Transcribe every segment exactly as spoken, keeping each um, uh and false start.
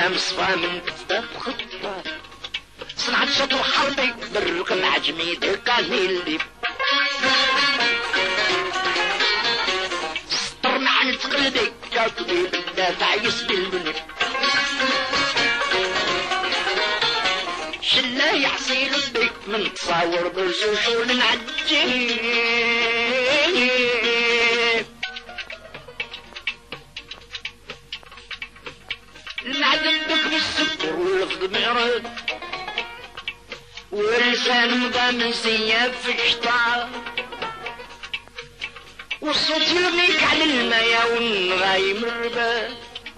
مصفى من كتاب خطة صنعت شطر حربي بالرقم عجمي دقاني اللي سطر مع تقلدي كاتبي بالدافع يسبلني شلا يحصي ربي من تصاور برسوشون معجين العدم بك بالسكر واللفظ معرض ولسان مضامن سياب في الشطار والصوت يرميك على المايا والنغايم الرباد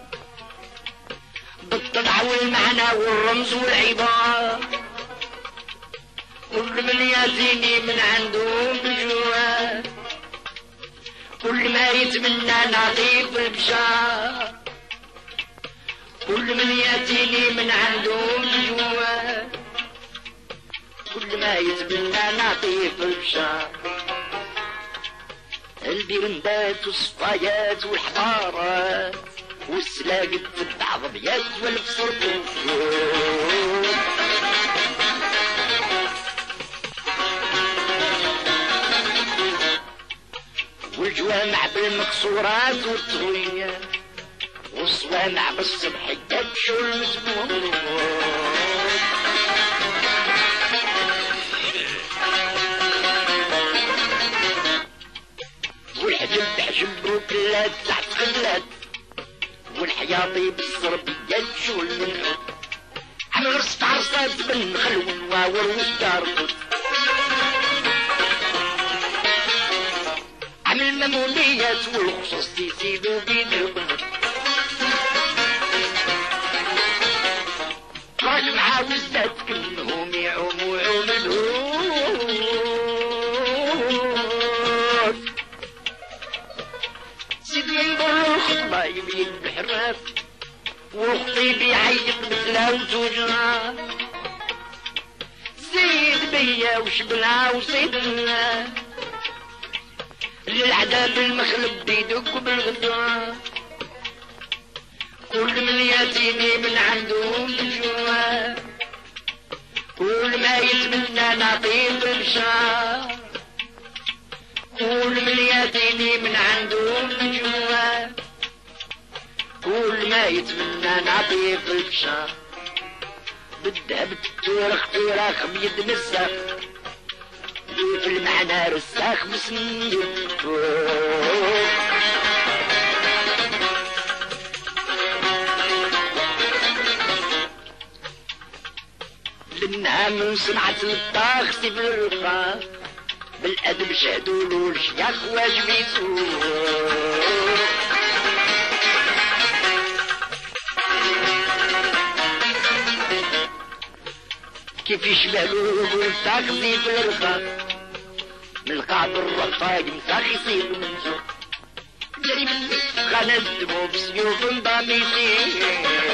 بالطبع والمعنى والرمز والعبارة كل من ياتيني من عندهم بالجوال كل ما يتمنى نعطيه بالبشار كل من ياتيني من عندهم بالجوال كل ما يتمنى نعطيه بالبشار البرندات والصفايات والحضارات والسلاقد العظميات والفصرقوط والجوامع بالمقصورات والطويات والصوامع بالصبحيات شو المزمور والحجب تحجب وكلات تحت خلات والحياطي بالصربيات شو المنعود عمل رصف عرصات بالنخل والواور والدارقود عمل المموليات والخصوص يزيدوا بيدهم راك مع وزات كلهم يعوموا عوم الهود سيد من بر الخطبة يبين بحراف وخطي بيعيط مثلها وتوجع زيد بيا وشبلها وصيدنا للعذاب المخلب بيدق بالغدوة كل من ياتيني من عندهم بالجوع كل ما يتمنى نعطيه بالبشار كل من ياتيني من عندهم بالجوع كل ما يتمنى نعطيه بالبشار بالذهب تورخ تورخ بيد مساق في المعنى رساخ مسنين لانها من صنعة الطاخ سيف الرفاق بالادب شهدولو الشياخ واجب يزور كيف يشبهلو الطاخ سيف الرفاق من القعب الرفاق مساخ يصير منزور جري من غنزدمو بسيوف ضاميسين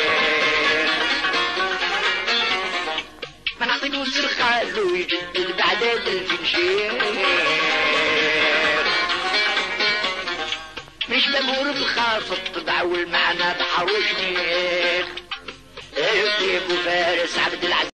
ما نعطينو سر خالو يجدد بعداد الفنشير مش مامور بخافض تدعو المعنى بحروش ميخ ايه فارس عبد العزيز